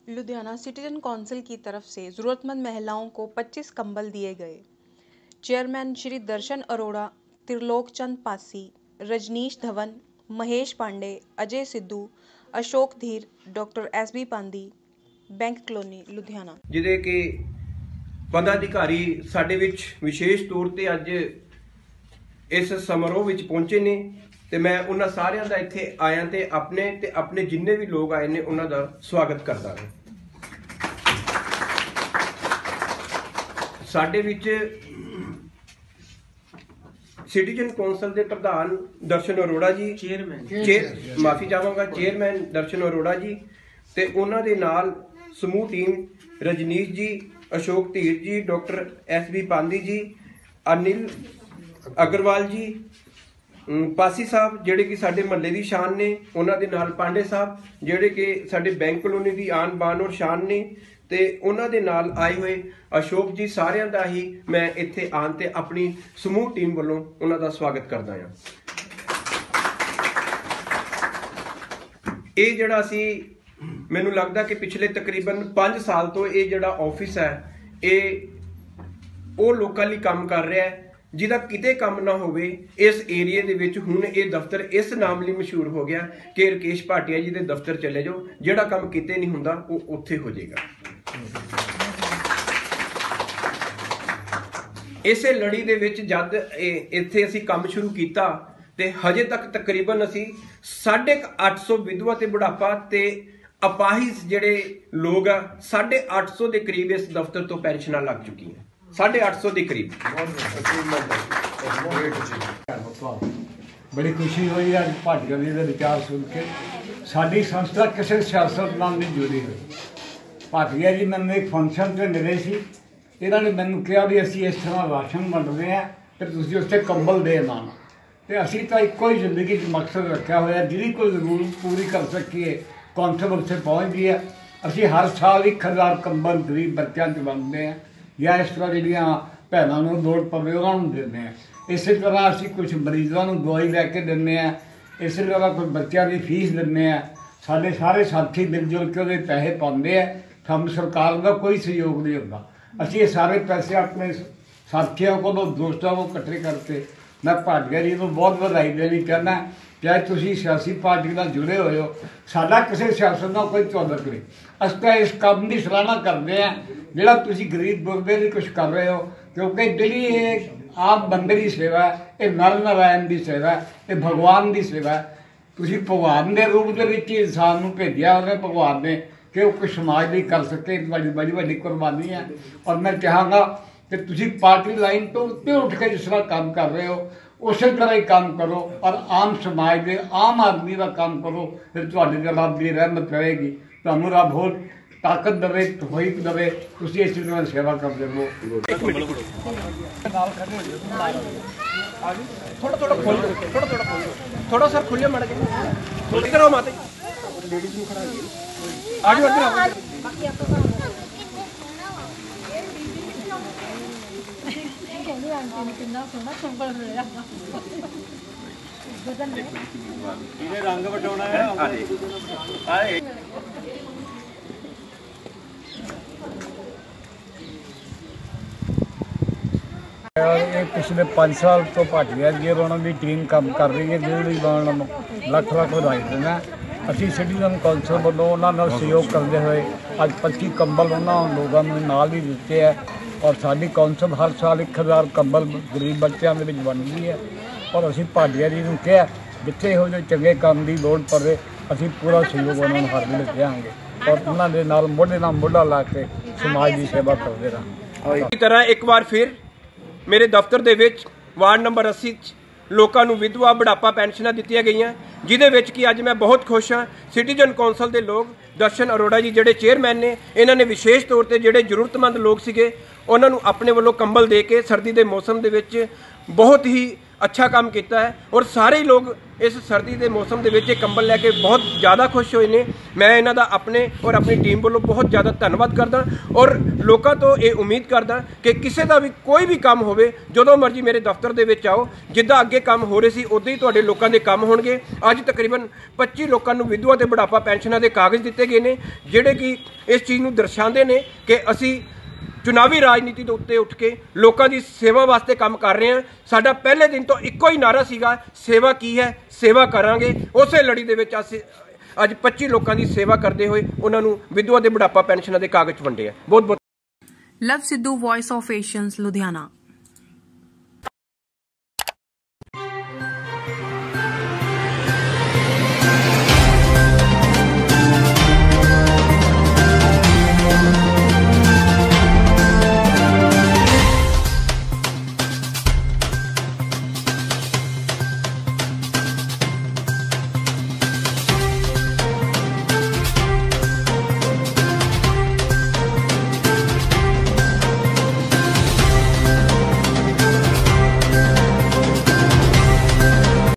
Ludhiana citizen council की तरफ से ज़रूरतमंद महिलाओं को 25 कंबल दिए गए। Chairman Shri Darshan Arora, Trilok Chand Pasi, Rajnish Dhawan, Mahesh Pandey, Ajay Sidhu, Ashok Dhir, doctor SB Pandi, bank colony Ludhiana. जिहदे कि पदाधिकारी साडे विच विशेष तौर ते अज इस समारोह विच पहुंचे ने ते मैं उन्हां सारियां दा इत्थे आया ते अपने जिन्ने भी लोग आए ने उन्हां दा स्वागत करदा हां। साडे विच सिटीजन कौंसल के प्रधान दर्शन अरोड़ा जी, माफी चाहांगा, चेयरमैन दर्शन अरोड़ा जी ते उन्हां दे नाल समूह टीम रजनीश जी, अशोक धीर जी, डॉक्टर SB पांदी जी, अनिल अग्रवाल जी, पासी साहब जिहड़े कि साडे महल्ले की शान ने, उन्हां दे नाल पांडे साहब जिहड़े कि साडे बैंक कलोनी की आन बान और शान ने, ते उन्हां दे नाल आए हुए अशोक जी, सारियां दा ही मैं इत्थे आन ते अपनी समूह टीम वालों उन्हां दा स्वागत करदा हां। ये जिहड़ा सी मैनूं लगदा कि पिछले तकरीबन 5 साल तो ये जिहड़ा ऑफिस है ये वो लोकां लई काम कर रहा है जिहदा किते काम ना होवे। इस एरिए दे विच हुण ये दफ्तर इस नाम लई मशहूर हो गया कि राकेश भाटिया जी दे दफ्तर चले जाओ, जिहड़ा काम किते नहीं हुंदा वो उत्थे हो जाएगा। इसे लड़ी दे विच जद इत्थे असीं काम शुरू कीता ते हजे तक तकरीबन असीं 850 विधवा ते बुढ़ापा ते अपाहिज जिहड़े लोग आ 850 के करीब इस दफ्तर तो पेंशनां लग चुकी हैं। 850 के करीब। बड़ी खुशी हुई अज भाटिया जी के विचार सुन के। साडी संस्था किसी सियासत नाल नहीं जुड़ी हुई। भाटिया जी मैंने एक फंक्शन से मिले सी, इन्होंने मैंने कहा भी असी इस तरह राशन वंडते हैं तो तुसीं उत्थे कंबल दे ना, तो असी तो एको ही जिंदगी मकसद रखा हुआ जिहदी कोई जरूरत पूरी कर सकीए कौंसल उत्थे पहुँच गई है। असी हर साल 1000 कंबल गरीब बच्चों च वंडते हैं या इस तरह जिहड़ियां भैनों नूं लोड़ पवे उन्होंने दिंदे हैं। इस तरह असी कुछ मरीजों को दवाई लैके दिंदे हैं, इस तरह कुछ बच्चों की फीस दिंदे हैं। साडे सारे साथी मिलजुल के उहदे पैसे पाउंदे हैं, सानूं सरकार का कोई सहयोग नहीं होता। असी ये सारे पैसे अपने साथियों को दोस्तों को इकट्ठे करके मैं भाटिया जी को बहुत बधाई देनी चाहना। चाहे तुसीं सियासी पार्टी नाल जुड़े हुए हो, साडा किसी सियासत नाल कोई ताल्लुक नहीं। असीं तां इस काम की सराहना करते हैं जिहड़ा तुसीं गरीब गुरबे लई कुछ कर रहे हो, क्योंकि जिहड़ी ये आम बंदे की सेवा है, ये नर नारायण की सेवा है, ये भगवान की सेवा है। तुसीं भगवान के रूप के विच इंसान नूं भेजिया उहने भगवान ने कि वो कुछ समाज भी कर सके। बड़ी बड़ी बड़ी कुर्बानी है और मैं चाहांगा कि तुसीं पार्टी लाइन तो उत्ते उठ के जिस तरह काम कर रहे हो उस तरह ही काम करो और आम समाज के आम आदमी का काम करो, फिर तुहाडे ते रब की रहमत रहेगी। तुहानूं रब होर ताकत देवे, तौफीक देवे, तुसीं इस तरह सेवा करदे रहो। थोड़ा सर खुले मड़ के थोड़ी करो माते लेडीज ਨੂੰ ਖੜਾ आजू रंग वटाउणा है पिछले 5 साल तो भाटिया जी और उन्होंने टीम काम कर रही है, जिन्होंने लख लख बधाई देना। असी सिटीजन कौंसल वालों उन्होंने सहयोग करते हुए अज 25 कंबल उन्होंने लोगों ने नाल ही दिते है और साडी कौंसल हर साल 1000 कंबल गरीब बच्चों के वंडदी है। और असी भाटिया जी ने कहा जिथे हो जो चंगे काम की लोड़ पवे असी पूरा सहयोग उन्होंने हर वेले देंगे और उन्होंने नाल मोढे नाल मोढा ला के समाज की सेवा करते रहांगे। इसी तरह एक बार फिर मेरे दफ्तर दे विच वार्ड नंबर 80 लोगों को विधवा बुढ़ापा पेंशनां दित्तियां गईयां, जिहदे विच कि अज मैं बहुत खुश हाँ। सिटीजन कौंसल के लोग दर्शन अरोड़ा जी जिहड़े चेयरमैन ने, इन्होंने विशेष तौर पर जिहड़े जरूरतमंद लोग सीगे उन्होंने अपने वालों कंबल दे के सर्दी के मौसम के विच बहुत ही ਅੱਛਾ ਕੰਮ ਕੀਤਾ ਹੈ ਔਰ ਸਾਰੇ ਹੀ ਲੋਕ ਇਸ ਸਰਦੀ ਦੇ ਮੌਸਮ ਦੇ ਵਿੱਚ ਇਹ ਕੰਬਲ ਲੈ ਕੇ ਬਹੁਤ ਜ਼ਿਆਦਾ ਖੁਸ਼ ਹੋਏ ਨੇ। ਮੈਂ ਇਹਨਾਂ ਦਾ ਆਪਣੇ ਔਰ ਆਪਣੀ ਟੀਮ ਵੱਲੋਂ ਬਹੁਤ ਜ਼ਿਆਦਾ ਧੰਨਵਾਦ ਕਰਦਾ ਔਰ ਲੋਕਾਂ ਤੋਂ ਇਹ ਉਮੀਦ ਕਰਦਾ ਕਿ ਕਿਸੇ ਦਾ ਵੀ ਕੋਈ ਵੀ ਕੰਮ ਹੋਵੇ ਜਦੋਂ ਮਰਜ਼ੀ ਮੇਰੇ ਦਫ਼ਤਰ ਦੇ ਵਿੱਚ ਆਓ। ਜਿੱਦਾਂ ਅੱਗੇ ਕੰਮ ਹੋ ਰਹੇ ਸੀ ਉੱਦਾਂ ਹੀ ਤੁਹਾਡੇ ਲੋਕਾਂ ਦੇ ਕੰਮ ਹੋਣਗੇ। ਅੱਜ ਤਕਰੀਬਨ 25 ਲੋਕਾਂ ਨੂੰ ਵਿਧਵਾ ਤੇ ਬੁਢਾਪਾ ਪੈਨਸ਼ਨਾਂ ਦੇ ਕਾਗਜ਼ ਦਿੱਤੇ ਗਏ ਨੇ, ਜਿਹੜੇ ਕਿ ਇਸ ਚੀਜ਼ ਨੂੰ ਦਰਸਾਉਂਦੇ ਨੇ ਕਿ ਅਸੀਂ ਚੁਣਾਵੀ ਰਾਜਨੀਤੀ ਦੇ ਉੱਤੇ ਉੱਠ ਕੇ ਲੋਕਾਂ ਦੀ ਸੇਵਾ ਵਾਸਤੇ ਕੰਮ ਕਰ ਰਹੇ ਹਾਂ। ਸਾਡਾ ਪਹਿਲੇ ਦਿਨ ਤੋਂ ਇੱਕੋ ਹੀ ਨਾਰਾ ਸੀਗਾ, ਸੇਵਾ ਕੀ ਹੈ, ਸੇਵਾ ਕਰਾਂਗੇ। ਉਸੇ ਲੜੀ ਦੇ ਵਿੱਚ ਅਸੀਂ ਅੱਜ 25 ਲੋਕਾਂ ਦੀ ਸੇਵਾ ਕਰਦੇ ਹੋਏ ਉਹਨਾਂ ਨੂੰ ਵਿਧਵਾ ਤੇ ਬੁਢਾਪਾ ਪੈਨਸ਼ਨਾਂ ਦੇ ਕਾਗਜ਼ ਵੰਡੇ ਆ। ਬਹੁਤ ਬਹੁਤ Love Sidhu, Voice of Asians, Ludhiana.